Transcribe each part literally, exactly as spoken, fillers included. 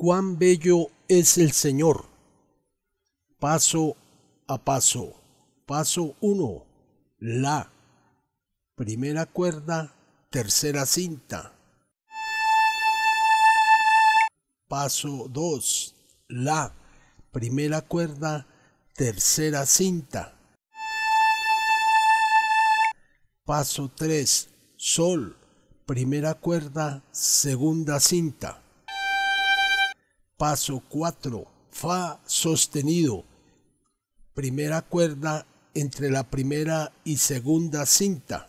Cuán bello es el Señor. Paso a paso. Paso uno. La. Primera cuerda, tercera cinta. Paso dos. La. Primera cuerda, tercera cinta. Paso tres. Sol. Primera cuerda, segunda cinta. Paso cuatro. Fa sostenido. Primera cuerda entre la primera y segunda cinta.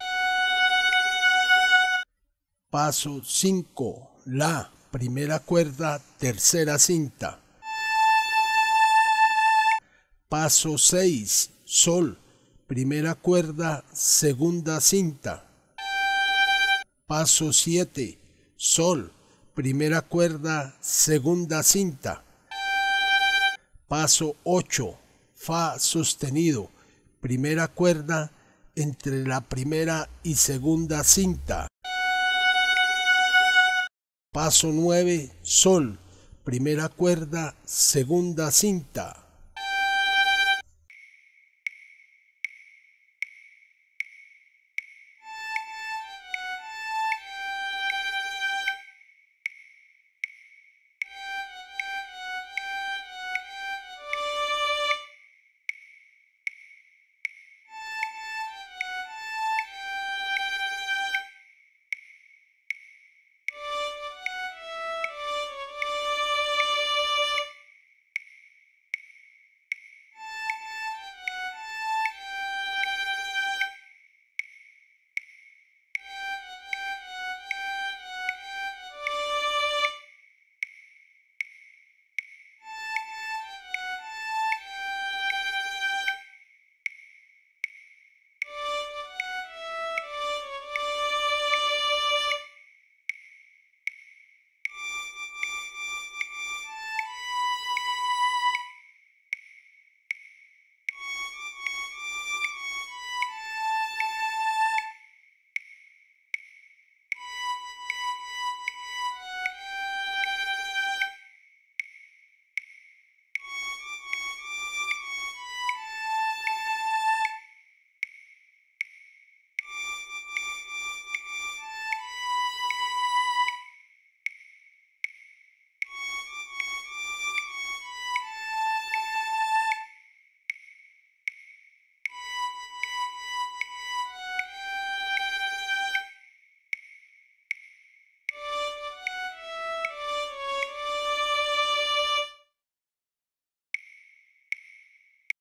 Paso cinco. La. Primera cuerda, tercera cinta. Paso seis. Sol. Primera cuerda, segunda cinta. Paso siete. Sol. Primera cuerda, segunda cinta. Paso ocho. Fa sostenido. Primera cuerda entre la primera y segunda cinta. Paso nueve. Sol. Primera cuerda, segunda cinta.